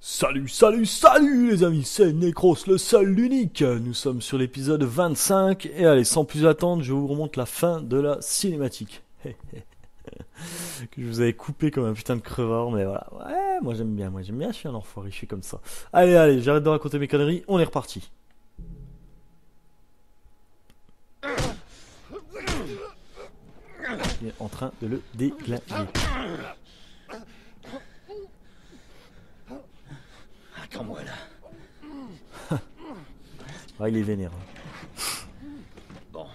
Salut, salut, salut les amis, c'est Necros, le seul, l'unique. Nous sommes sur l'épisode 25 et allez, sans plus attendre, je vous remonte la fin de la cinématique. Que je vous avais coupé comme un putain de crevard, mais voilà. Ouais, moi j'aime bien, je suis un enfoiré, je suis comme ça. Allez, j'arrête de raconter mes conneries, on est reparti. Il est en train de le déglinguer. Attends-moi là. Ah, il est vénère. Bon.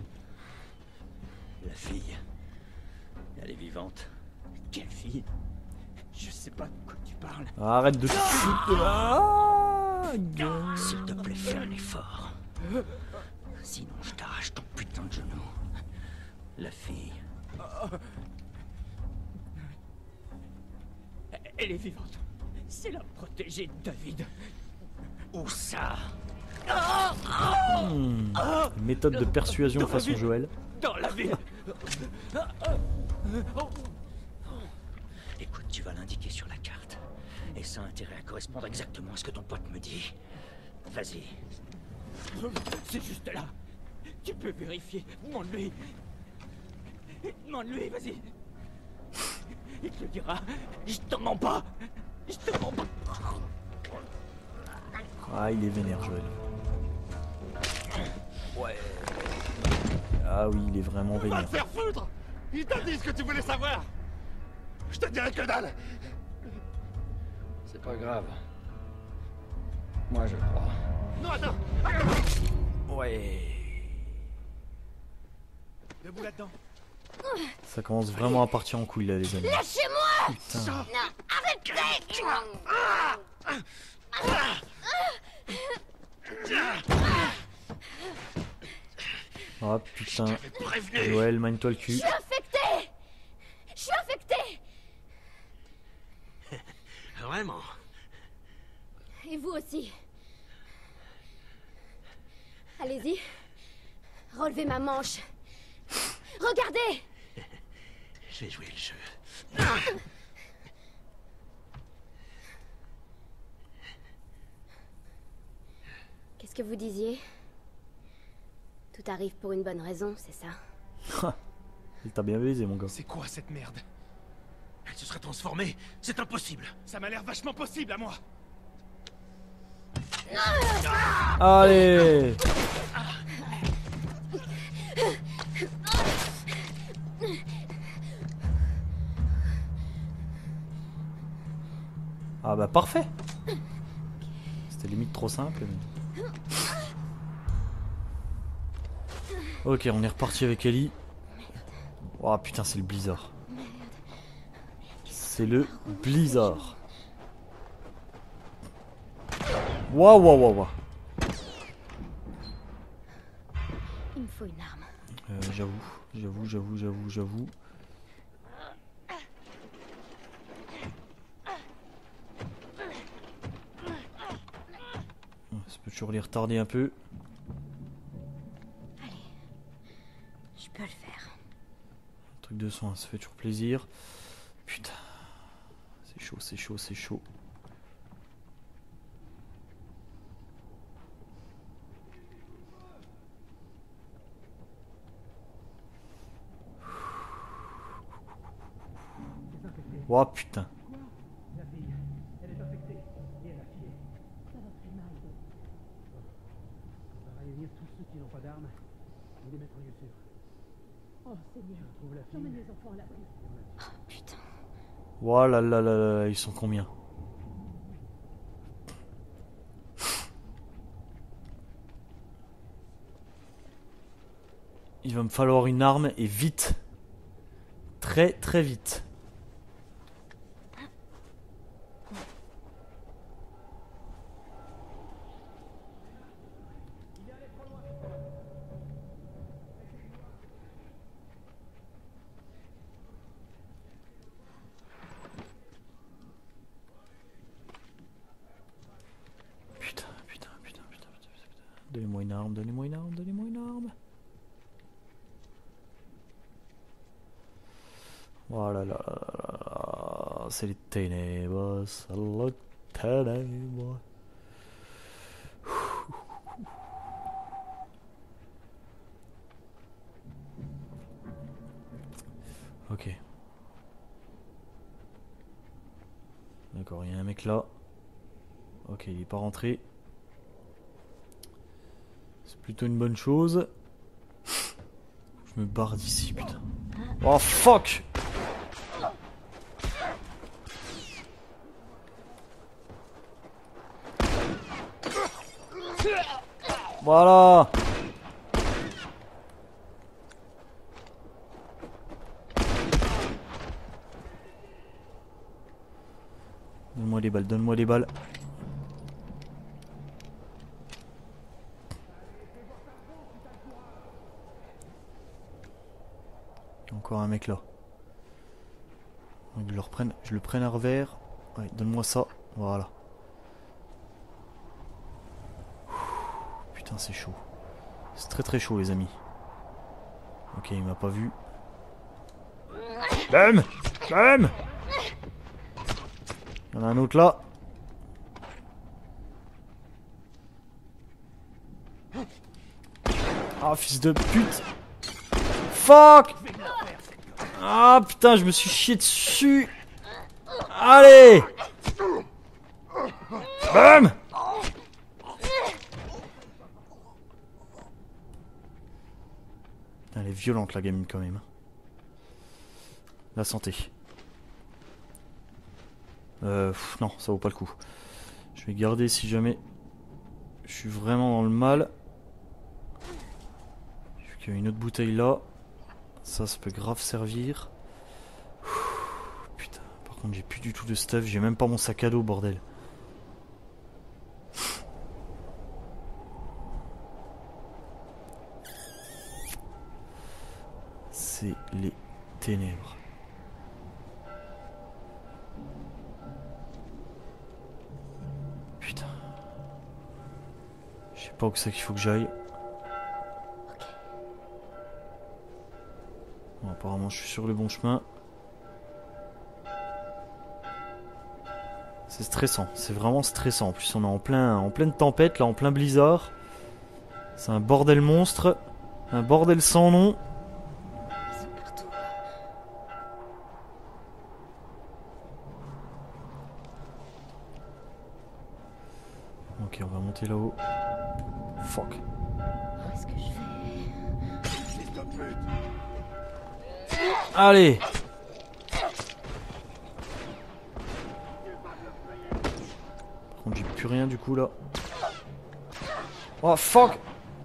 La fille. Elle est vivante. Quelle fille? Je sais pas de quoi tu parles. Arrête de te foutre de là. S'il te plaît, fais un effort. Sinon, je t'arrache ton putain de genou. La fille. Elle est vivante. C'est la protégée de David. Où ça? Méthode de persuasion façon Joël. Dans la ville. Écoute, tu vas l'indiquer sur la carte. Et ça a intérêt à correspondre exactement à ce que ton pote me dit. Vas-y. C'est juste là. Tu peux vérifier. Demande-lui. Demande-lui, vas-y. Il te le dira. Je te mens pas. Je te mens pas. Ah, il est vénère, Joël. Ouais. Ah oui, il est vraiment Va vénère. te faire foutre! Il t'a dit ce que tu voulais savoir! Je te dirai que dalle! C'est pas grave. Moi, je crois. Non, attends! Ouais. Debout là-dedans! Ça commence vraiment à partir en couille là, les amis. Lâchez-moi! Putain. Non, arrêtez! Ah putain. Prévenu! Joël, mine-toi le cul. Je suis infectée! Je suis infectée! Vraiment? Et vous aussi. Allez-y. Relevez ma manche. Regardez! Je vais jouer le jeu. Qu'est-ce que vous disiez? Tout arrive pour une bonne raison, c'est ça? Il t'a bien baisé, mon gars. C'est quoi cette merde? Elle se serait transformée? C'est impossible! Ça m'a l'air vachement possible à moi! Allez. Ah bah parfait. C'était limite trop simple. Mais... Ok, on est reparti avec Ellie. Oh putain, c'est le blizzard. C'est le blizzard. Waouh. Il me faut une arme. J'avoue. Ça peut toujours les retarder un peu. Je peux le faire. Un truc de soin, ça fait toujours plaisir. Putain. C'est chaud. Oh putain. Elle est infectée et elle a fié. Ça va très mal. On va réunir tous ceux qui n'ont pas d'armes et les mettre en lieu sûr. Oh Seigneur, On trouve la fille. j'emmène les enfants à l'abri. Oh putain. Oh là, ils sont combien? Il va me falloir une arme et vite. Très vite. Putain. Donnez-moi une arme. Oh là là, c'est les ténèbres, ténèbres. Ok. D'accord, il y a un mec là. Ok, il est pas rentré. C'est plutôt une bonne chose. Je me barre d'ici, putain. Oh fuck! Voilà! Donne-moi les balles, donne-moi les balles. Encore un mec là. Je le prenne à revers. Ouais, donne-moi ça. Voilà. Putain, c'est chaud. C'est très très chaud, les amis. Ok, il m'a pas vu. Bam! Bam! Il y en a un autre là. Ah, fils de pute! Fuck! Ah putain, je me suis chié dessus! Allez! Bam! Putain, elle est violente la gamine quand même. La santé. Non, ça vaut pas le coup. Je vais garder si jamais je suis vraiment dans le mal. Vu qu'il y a une autre bouteille là. Ça peut grave servir. Putain, par contre j'ai plus du tout de stuff. J'ai même pas mon sac à dos, bordel. C'est les ténèbres. Putain. Je sais pas où c'est qu'il faut que j'aille. Bon, apparemment je suis sur le bon chemin. C'est stressant, c'est vraiment stressant. En plus on est en pleine tempête, là en plein blizzard. C'est un bordel monstre. Un bordel sans nom. Ils sont partout. Ok, on va monter là-haut. Fuck. Qu'est-ce que je fais? Allez! Par contre j'ai plus rien du coup là. Oh fuck!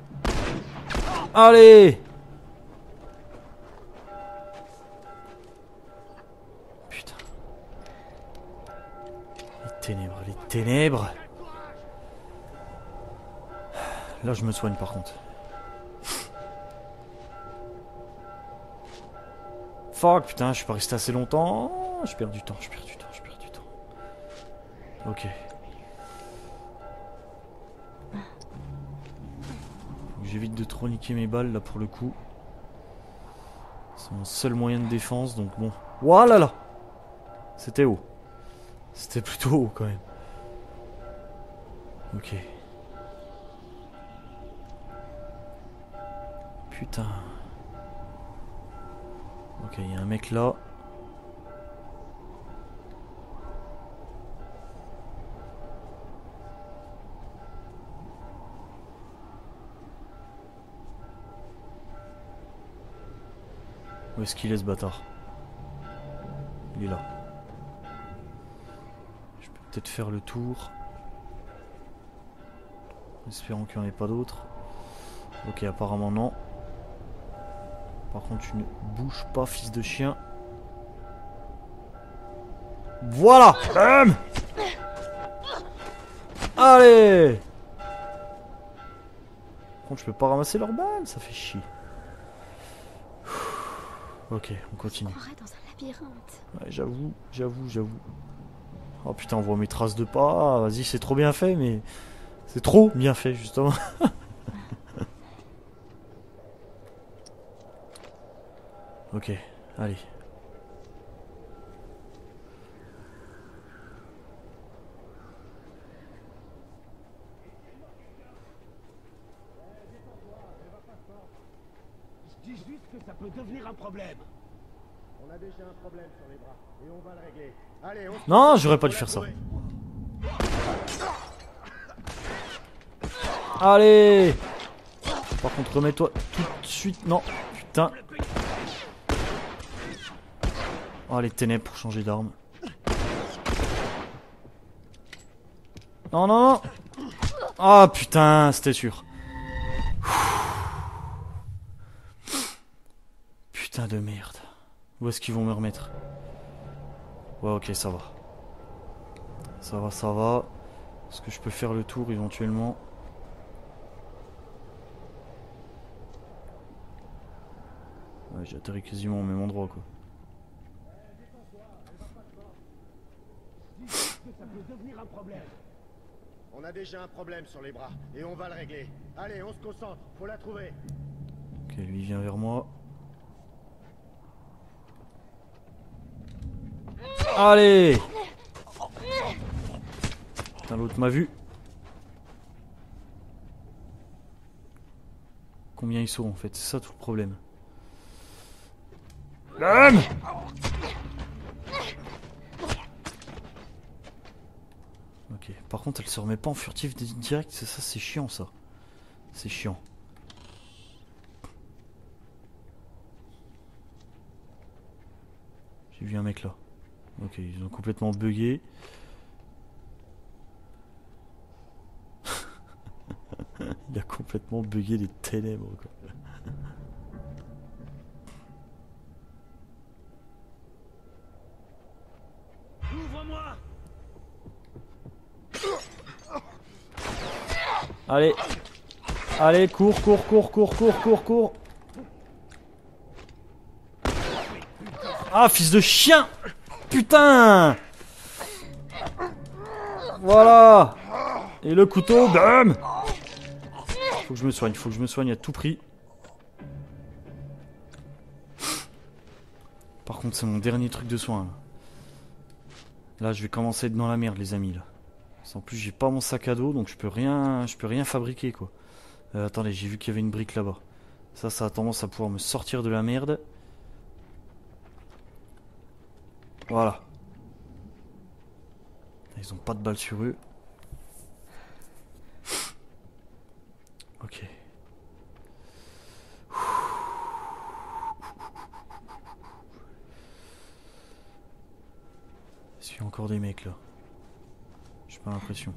Allez! Putain. Les ténèbres, les ténèbres. Là je me soigne par contre. Fuck, putain, je suis pas resté assez longtemps. Je perds du temps, je perds du temps, je perds du temps. Ok. Faut que j'évite de trop niquer mes balles là pour le coup. C'est mon seul moyen de défense, donc bon. Voilà là! C'était haut. C'était plutôt haut quand même. Ok. Putain. Ok, il y a un mec là. Où est-ce qu'il est ce bâtard? Il est là. Je peux peut-être faire le tour. Espérons qu'il n'y en ait pas d'autres. Ok, apparemment non. Par contre, tu ne bouges pas, fils de chien. Voilà! Bam! Allez! Par contre, je peux pas ramasser leurs balles, ça fait chier. Ok, on continue. On croirait dans un labyrinthe. Ouais, j'avoue. Oh putain, on voit mes traces de pas. Ah, vas-y, c'est trop bien fait, mais... C'est trop bien fait, justement. Ok, allez. ça peut devenir un problème. On a déjà un problème sur les bras et on va le régler. Allez, on se Non, j'aurais pas dû faire ça. Allez. Par contre, remets-toi tout de suite. Non, putain. Oh, les ténèbres pour changer d'arme. Non, non, non. Ah, putain, c'était sûr. Putain de merde. Où est-ce qu'ils vont me remettre? Ouais, ok, ça va. Ça va, ça va. Est-ce que je peux faire le tour éventuellement? Ouais, j'ai atterri quasiment au même endroit, quoi. Ça peut devenir un problème. On a déjà un problème sur les bras et on va le régler. Allez, on se concentre, faut la trouver. Ok, lui il vient vers moi. Allez! Putain, l'autre m'a vu. Combien ils sont en fait? C'est ça tout le problème. Bam! Ok, par contre elle se remet pas en furtif direct, ça c'est chiant ça. C'est chiant. J'ai vu un mec là. Ok, ils ont complètement bugué. Il a complètement bugué les ténèbres quoi. Ouvre-moi! Allez. Allez, cours, cours, cours, cours, cours, cours, cours. Ah, fils de chien! Putain! Voilà! Et le couteau, bam! Faut que je me soigne, faut que je me soigne à tout prix. Par contre, c'est mon dernier truc de soin. Là, je vais commencer à être dans la merde, les amis. Là. En plus, j'ai pas mon sac à dos, donc je peux rien fabriquer, quoi. Attendez, j'ai vu qu'il y avait une brique là-bas. Ça a tendance à pouvoir me sortir de la merde. Voilà. Ils ont pas de balles sur eux. Ok. Est-ce qu'il y a encore des mecs là? J'ai pas l'impression.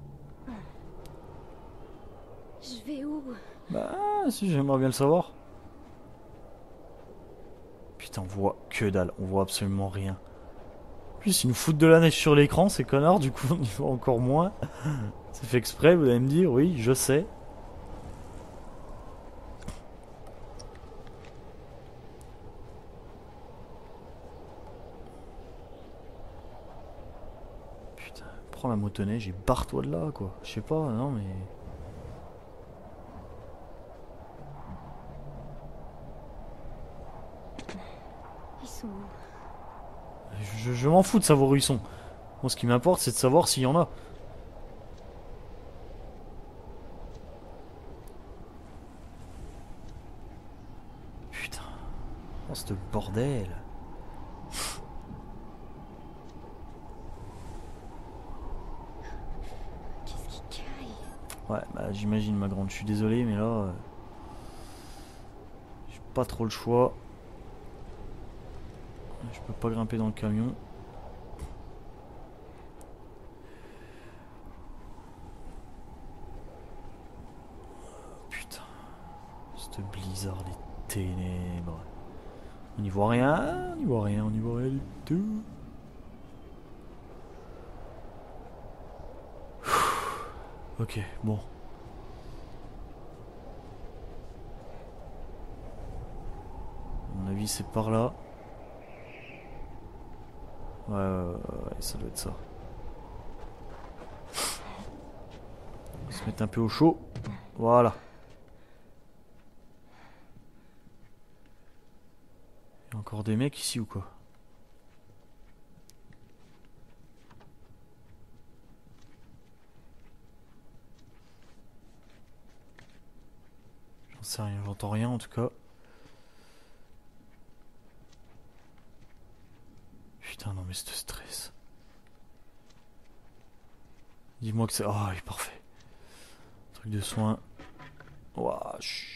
Je vais où? Bah, si, j'aimerais bien le savoir. Putain, on voit que dalle, on voit absolument rien. En plus, ils nous foutent de la neige sur l'écran, ces connards, du coup, on y voit encore moins. C'est fait exprès, vous allez me dire, oui, je sais. Putain, prends la motoneige et barre-toi de là, quoi. Je sais pas, non, mais... Ils sont où? Je m'en fous de savoir où ils sont. Moi, ce qui m'importe, c'est de savoir s'il y en a. Putain. Oh, ce bordel. Qu'est-ce qui caille? Ouais, bah j'imagine, ma grande. Je suis désolé, mais là... j'ai pas trop le choix. Je peux pas grimper dans le camion. Putain. Ce blizzard des ténèbres. On n'y voit rien, on n'y voit rien, on n'y voit rien du tout. Ok, bon. À mon avis, c'est par là. Ouais, ça doit être ça. On va se mettre un peu au chaud. Voilà. Il y a encore des mecs ici ou quoi? J'en sais rien, j'entends rien en tout cas. Putain, non mais ce stress. Dis-moi que c'est... Ah, il est parfait. Truc de soin. Ouah, chut.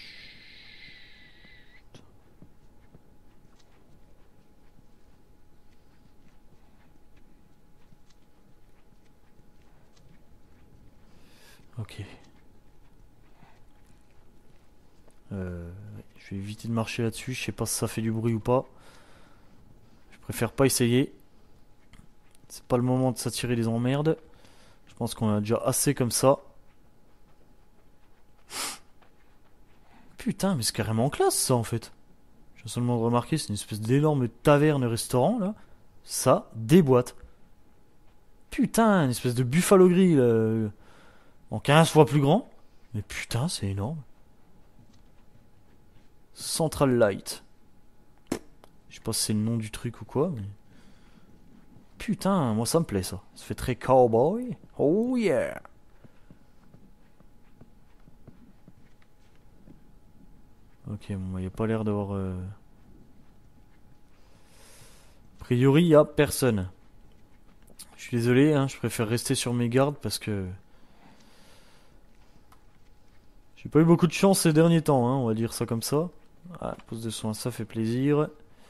Ok. Je vais éviter de marcher là-dessus. Je sais pas si ça fait du bruit ou pas. Je préfère pas essayer. C'est pas le moment de s'attirer des emmerdes. Je pense qu'on a déjà assez comme ça. Putain, mais c'est carrément classe ça en fait. Je viens seulement de remarquer, c'est une espèce d'énorme taverne-restaurant là. Ça déboîte. Putain, une espèce de Buffalo Grill en 15 fois plus grand. Mais putain, c'est énorme. Central Light. Je sais pas si c'est le nom du truc ou quoi, mais... Putain, moi ça me plaît ça. Ça fait très cowboy. Oh yeah. Ok, bon, il a pas l'air d'avoir... A priori, il y a personne. Je suis désolé, hein, je préfère rester sur mes gardes parce que... J'ai pas eu beaucoup de chance ces derniers temps, hein, on va dire ça comme ça. Ah, pose de soins, ça fait plaisir.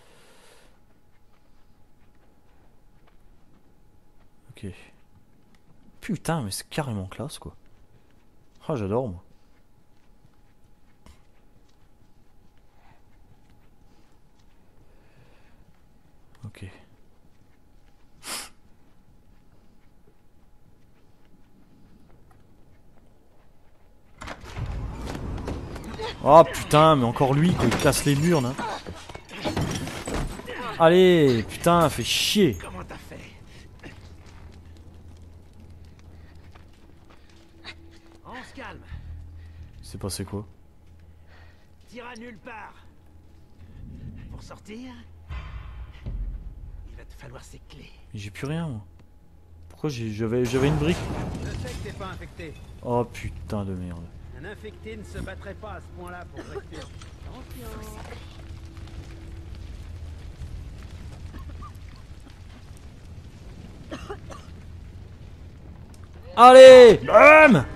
Ok. Putain, mais c'est carrément classe, quoi. Ah, j'adore, moi. Ok. Oh putain, mais encore lui, quoi, il casse les murs, là. Allez, putain, fait chier. Comment t'as fait? On se calme. C'est passé quoi? T'iras nulle part. Pour sortir, il va te falloir ces clés. Mais j'ai plus rien, moi. Pourquoi j'avais une brique? Je sais que t'es pas infecté. Oh putain de merde. Un infecté ne se battrait pas à ce point-là pour rester. Allez, bam.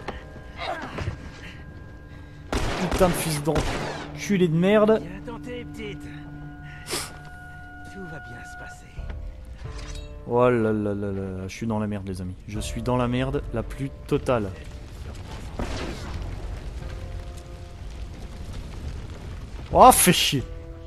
Putain de fils d'enculé de merde. Bien tenté, petite. Tout va bien se passer. Oh là là là là, je suis dans la merde les amis. Je suis dans la merde la plus totale. Oh, fais chier.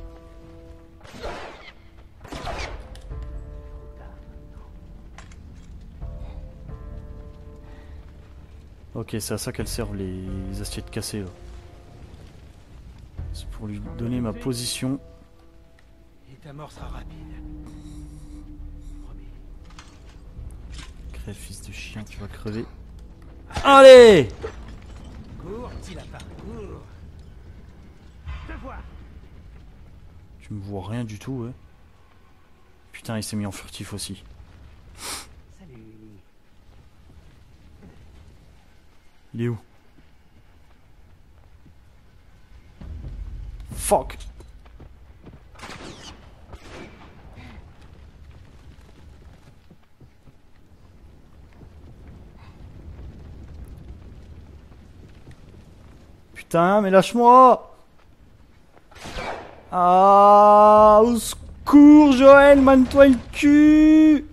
Ok, c'est à ça qu'elles servent les assiettes cassées là. C'est pour lui donner ma position. Et ta mort sera rapide. Promis. Crève fils de chien, tu vas crever. Allez! Cours, petit lapin, cours. Te vois. Tu me vois rien du tout, ouais. Putain, il s'est mis en furtif aussi. Salut. Il est où? Fuck! Putain, mais lâche-moi! Ah, au secours, Joël, mane-toi le cul!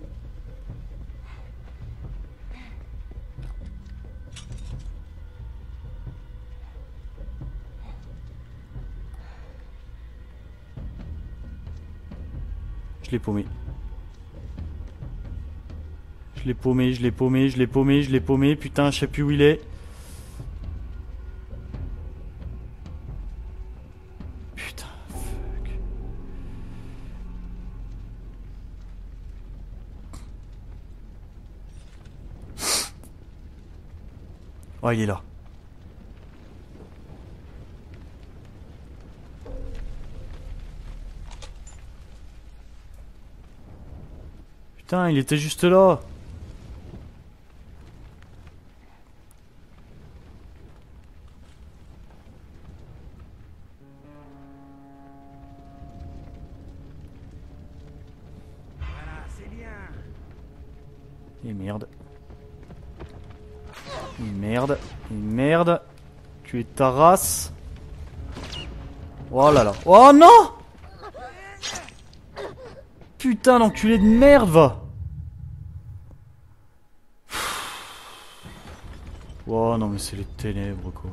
Je l'ai paumé. Je l'ai paumé, je l'ai paumé, je l'ai paumé, je l'ai paumé. Putain, je sais plus où il est. Putain, fuck. Oh, il est là. Putain, il était juste là. Voilà, c'est Et merde. Et merde. Et merde. Tu es ta race. Oh là là. Oh non! Putain d'enculé de merde, va! Oh non mais c'est les ténèbres quoi.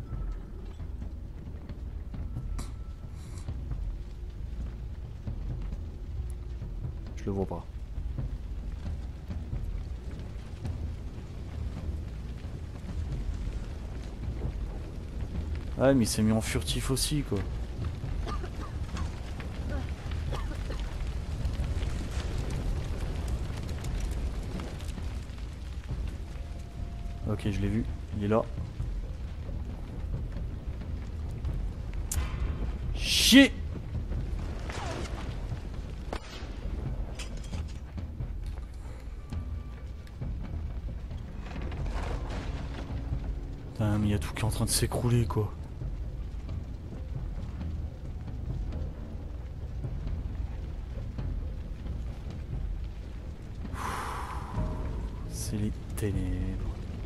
Je le vois pas. Ouais mais il s'est mis en furtif aussi quoi. Ok, je l'ai vu, il est là. Chier! Putain, mais il y a tout qui est en train de s'écrouler quoi. C'est les ténèbres.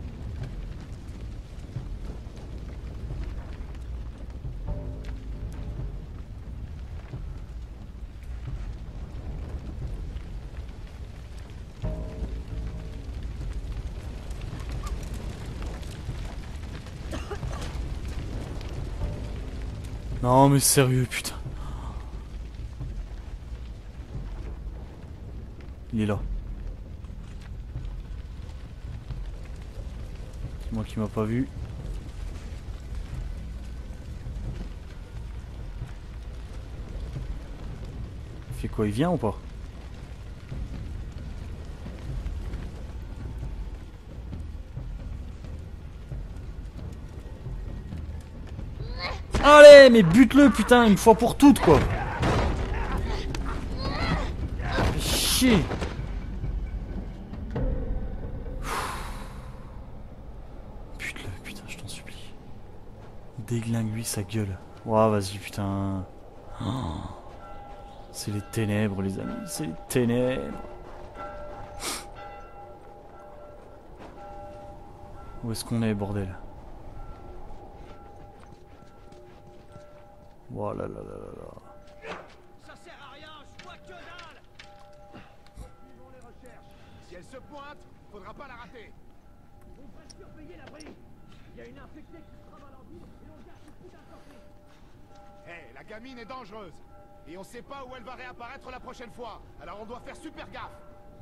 Non mais sérieux putain. Il est là. C'est moi qui m'a pas vu. Il fait quoi? Il vient ou pas? Allez, mais bute-le putain, une fois pour toutes quoi. Fais chier. Bute-le putain, je t'en supplie. Déglingue-lui sa gueule. Ouah, vas-y putain. Oh. C'est les ténèbres les amis, c'est les ténèbres. Où est-ce qu'on est bordel? Voilà, là, là, là, là. Ça sert à rien, je vois que dalle. Suivons les recherches. Si elle se pointe, faudra pas la rater. On va surveiller l'abri. Il y a une infectée qui se travaille en ville et on garde tout d'un côté. Hé, la gamine est dangereuse. Et on sait pas où elle va réapparaître la prochaine fois. Alors on doit faire super gaffe.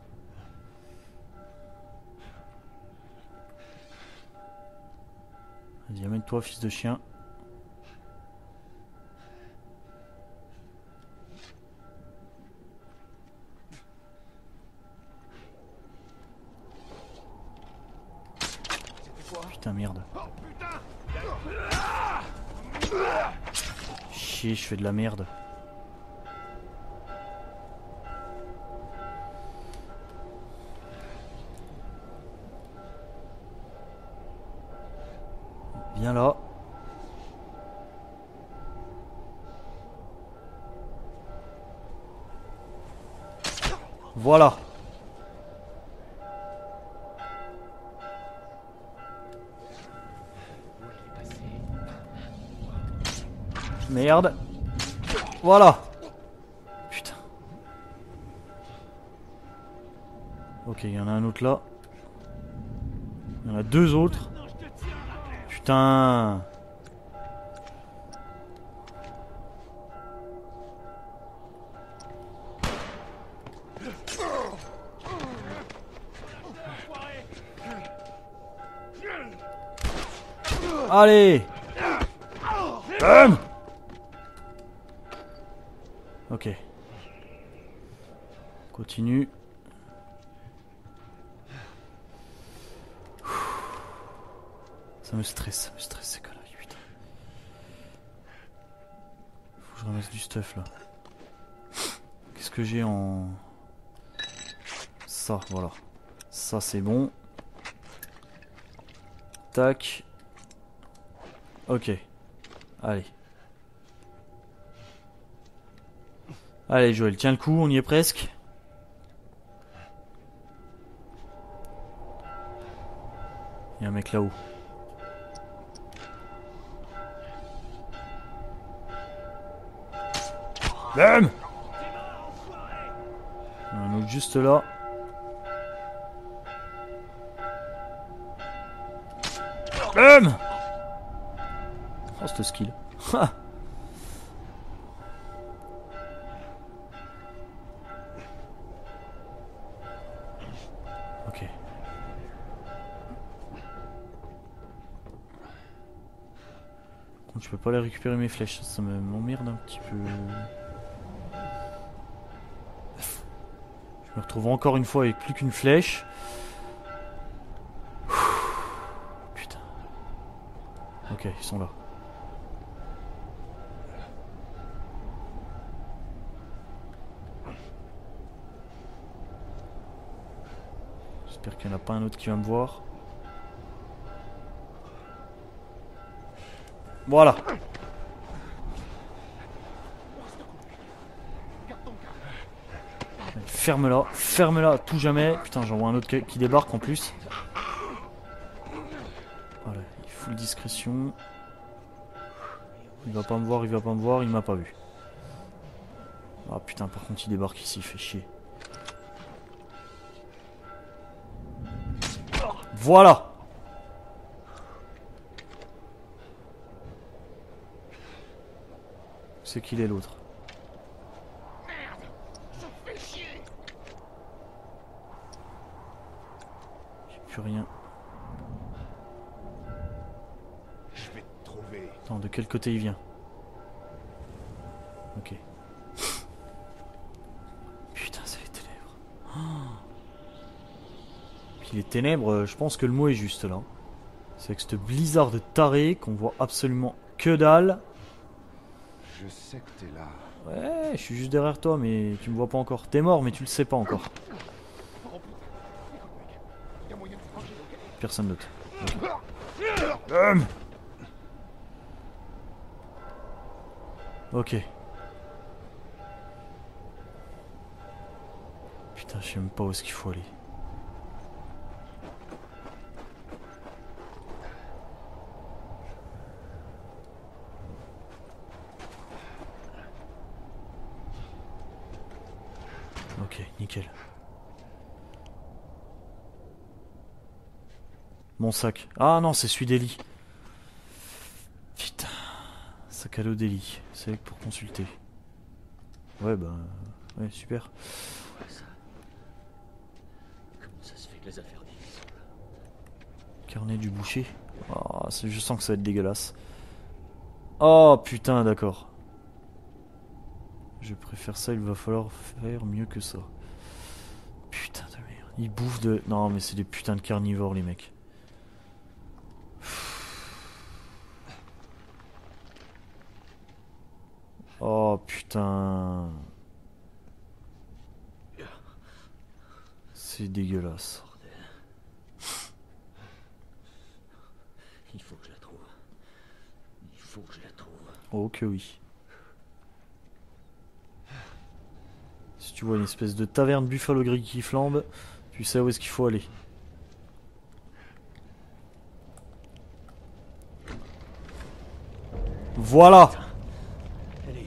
Vas-y, amène-toi, fils de chien. Putain, merde. Oh putain! Chier, je fais de la merde. Viens là. Voilà. Merde. Voilà. Putain. Ok, il y en a un autre là. Il y en a deux autres. Putain. Allez. Ok. Continue. Ça me stresse ces conneries, putain. Faut que je ramasse du stuff là. Qu'est-ce que j'ai en... Ça, voilà. Ça c'est bon. Tac. Ok. Allez. Allez Joël, tiens le coup, on y est presque. Il y a un mec là-haut. Bam! Il y en a un autre juste là. Bam! Oh, c'est skill. Ok. Je peux pas aller récupérer mes flèches, ça m'emmerde un petit peu. Je me retrouve encore une fois avec plus qu'une flèche. Putain. Ok, ils sont là. J'espère qu'il n'y en a pas un autre qui va me voir. Voilà. Ferme-la à tout jamais. Putain, j'en vois un autre qui débarque en plus. Voilà, il full discrétion. Il va pas me voir, il m'a pas vu. Ah putain, par contre il débarque ici, il fait chier. Voilà. C'est qu'il est l'autre. J'ai plus rien. Je vais te trouver. Attends, de quel côté il vient? Ok. Putain, c'est les ténèbres. Oh. Puis les ténèbres, je pense que le mot est juste là. C'est avec ce blizzard de taré qu'on voit absolument que dalle. Je sais que t'es là. Ouais, je suis juste derrière toi, mais tu me vois pas encore. T'es mort, mais tu le sais pas encore. Personne d'autre. Ok. Putain, je sais même pas où est-ce qu'il faut aller. Ok, nickel. Mon sac. Ah non, c'est celui d'Ellie. Putain. Sac à dos d'Ellie. C'est pour consulter. Ouais, bah... Ouais, super. Comment ça se fait que les affaires d'Ellie sont là? Carnet du boucher. Oh, je sens que ça va être dégueulasse. Oh putain, d'accord. Je préfère ça, il va falloir faire mieux que ça. Putain de merde. Ils bouffent de... Non mais c'est des putains de carnivores les mecs. Oh putain. C'est dégueulasse. Il faut que je la trouve. Il faut que je la trouve. Oh que oui. Si tu vois une espèce de taverne Buffalo Grill qui flambe, tu sais où est-ce qu'il faut aller. Voilà. Allez.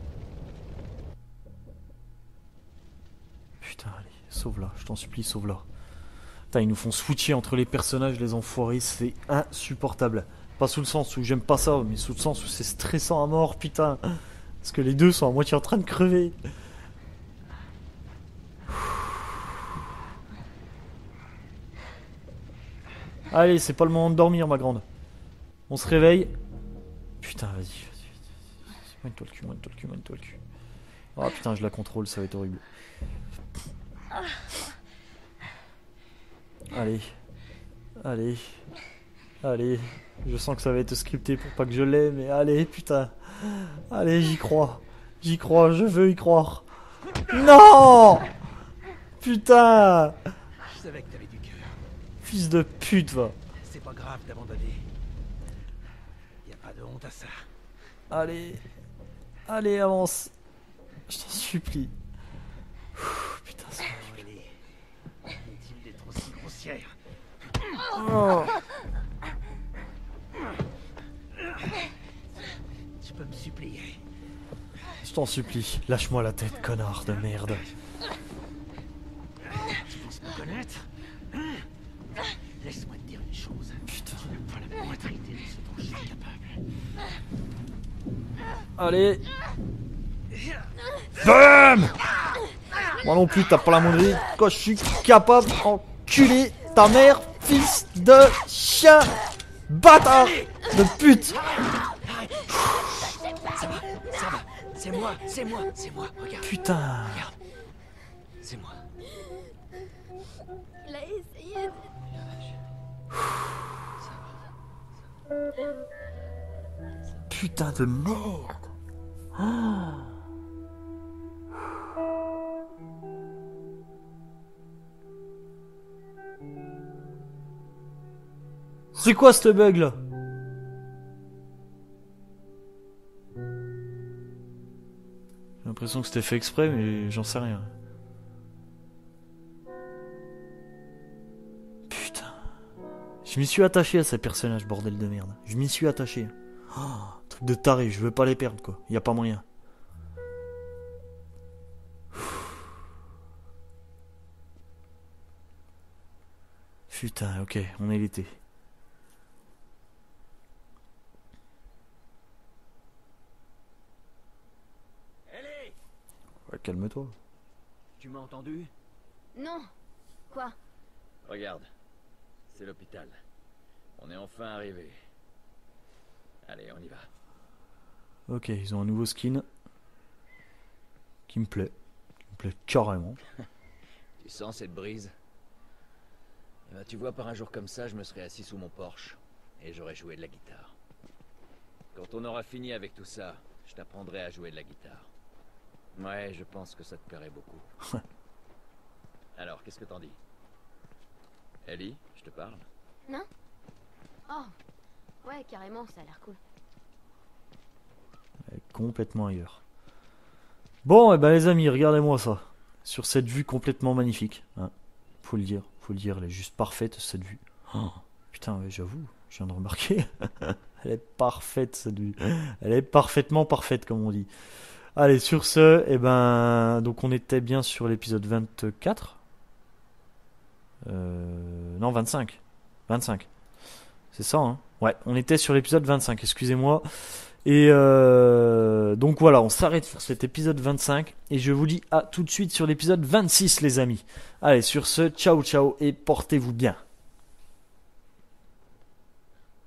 Putain, allez, sauve-la, je t'en supplie, sauve-la. Putain, ils nous font switcher entre les personnages, les enfoirés, c'est insupportable. Pas sous le sens où j'aime pas ça, mais sous le sens où c'est stressant à mort, putain. Parce que les deux sont à moitié en train de crever. Allez, c'est pas le moment de dormir, ma grande. On se réveille. Putain, vas-y. Moigne-toi le cul, moigne-toi le cul, moigne-toi le cul. Oh putain, je la contrôle, ça va être horrible. Allez. Allez. Allez. Je sens que ça va être scripté pour pas que je l'aie, mais allez, putain. Allez, j'y crois. J'y crois, je veux y croire. Non! Putain! Je savais que t'avais du cœur. Fils de pute, va. C'est pas grave d'abandonner. Y a pas de honte à ça. Allez. Allez, avance. Je t'en supplie. Putain, c'est... Ellie, inutile d'être aussi grossière. Oh. t'en supplie. Lâche-moi la tête, connard de merde. Tu penses me connaître? Laisse-moi te dire une chose. Putain. Tu n'as pas la moindre idée de ce dont je suis capable. Allez. BAM! Moi non plus, t'as pas la moindre idée de quoi je suis capable. Enculé ta mère, fils de chien. Bâtard de pute. Ça va. C'est moi. Regarde, Putain. c'est moi. Il a essayé de... Putain de merde. Ah. C'est quoi ce bug là? J'ai l'impression que c'était fait exprès, mais j'en sais rien. Putain. Je m'y suis attaché à ces personnages, bordel de merde. Je m'y suis attaché. Oh, truc de taré, je veux pas les perdre quoi. Y a pas moyen. Putain, ok, on est l'été. Ellie! Ouais, calme-toi. Tu m'as entendu? Non. Quoi? Regarde, c'est l'hôpital. On est enfin arrivé. Allez, on y va. Ok, ils ont un nouveau skin. Qui me plaît. Qui me plaît carrément. Tu sens cette brise? Eh ben, tu vois, par un jour comme ça, je me serais assis sous mon Porsche et j'aurais joué de la guitare. Quand on aura fini avec tout ça, je t'apprendrai à jouer de la guitare. Ouais, je pense que ça te plairait beaucoup. Alors, qu'est-ce que t'en dis? Ellie, je te parle? Non? Oh. Ouais, carrément, ça a l'air cool. Elle est complètement ailleurs. Bon, et ben les amis, regardez-moi ça. Sur cette vue complètement magnifique. Hein. Faut le dire, elle est juste parfaite cette vue. Oh, putain, ouais, j'avoue, je viens de remarquer. Elle est parfaite cette vue. Elle est parfaitement parfaite comme on dit. Allez, sur ce, et ben, donc on était bien sur l'épisode 24. Non, 25. 25. C'est ça, hein? Ouais, on était sur l'épisode 25, excusez-moi. Et donc voilà, on s'arrête sur cet épisode 25. Et je vous dis à tout de suite sur l'épisode 26, les amis. Allez, sur ce, ciao ciao et portez-vous bien.